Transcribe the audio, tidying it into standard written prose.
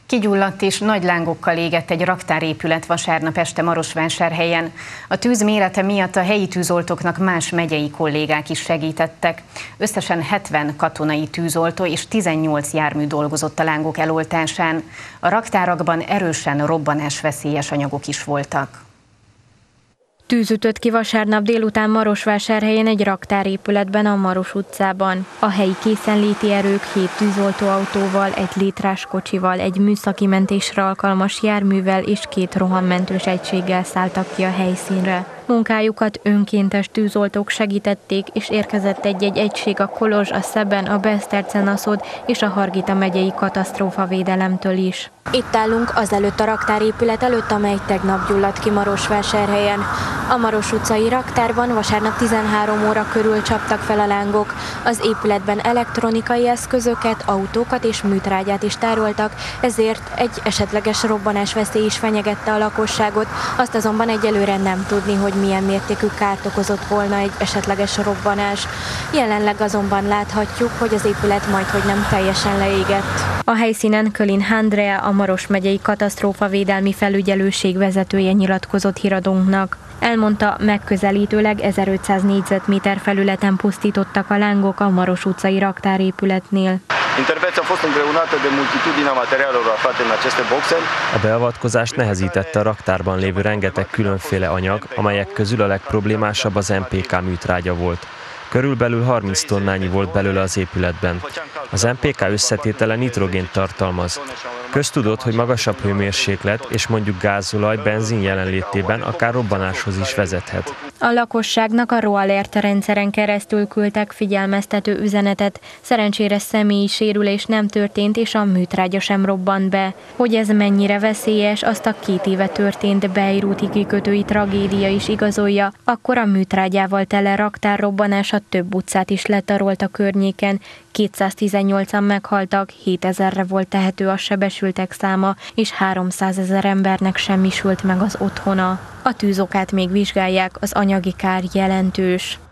Kigyulladt és nagy lángokkal égett egy raktárépület vasárnap este Marosvásárhelyen. A tűz mérete miatt a helyi tűzoltóknak más megyei kollégák is segítettek. Összesen 70 katonai tűzoltó és 18 jármű dolgozott a lángok eloltásán. A raktárakban erősen robbanásveszélyes anyagok is voltak. Tűz ütött ki vasárnap délután Marosvásárhelyen egy raktárépületben a Maros utcában. A helyi készenléti erők 7 tűzoltóautóval, egy létrás kocsival, egy műszaki mentésre alkalmas járművel és 2 rohammentős egységgel szálltak ki a helyszínre. Munkájukat önkéntes tűzoltók segítették, és érkezett egy egység a Kolozs, a Szeben, a Beszterce-Naszód és a Hargita megyei katasztrófavédelemtől is. Itt állunk azelőtt a raktárépület előtt, amely tegnap gyulladt ki Marosvásárhelyen. A Maros utcai raktárban vasárnap 13 óra körül csaptak fel a lángok. Az épületben elektronikai eszközöket, autókat és műtrágyát is tároltak, ezért egy esetleges robbanásveszély is fenyegette a lakosságot. Azt azonban egyelőre nem tudni, hogy milyen mértékű kárt okozott volna egy esetleges robbanás. Jelenleg azonban láthatjuk, hogy az épület majdhogy nem teljesen leégett. A helyszínen Kölin Andrea, a Maros megyei katasztrófavédelmi felügyelőség vezetője nyilatkozott híradónknak. Elmondta, megközelítőleg 1500 négyzetméter felületen pusztítottak a lángok a Maros utcai raktárépületnél. A beavatkozást nehezítette a raktárban lévő rengeteg különféle anyag, amelyek közül a legproblémásabb az MPK műtrágya volt. Körülbelül 30 tonnányi volt belőle az épületben. Az MPK összetétele nitrogént tartalmaz. Köztudott, hogy magasabb hőmérséklet és mondjuk gázolaj, benzin jelenlétében akár robbanáshoz is vezethet. A lakosságnak a RoAlert rendszeren keresztül küldtek figyelmeztető üzenetet. Szerencsére személyi sérülés nem történt, és a műtrágya sem robbant be. Hogy ez mennyire veszélyes, azt a 2 éve történt beiruti kikötői tragédia is igazolja. Akkor a műtrágyával tele raktárrobbanása több utcát is letarolt a környéken. 218-an meghaltak, 7000-re volt tehető a sebesültek száma, és 300 000 embernek semmisült meg az otthona. A tűzokát még vizsgálják, az anyagi kár jelentős.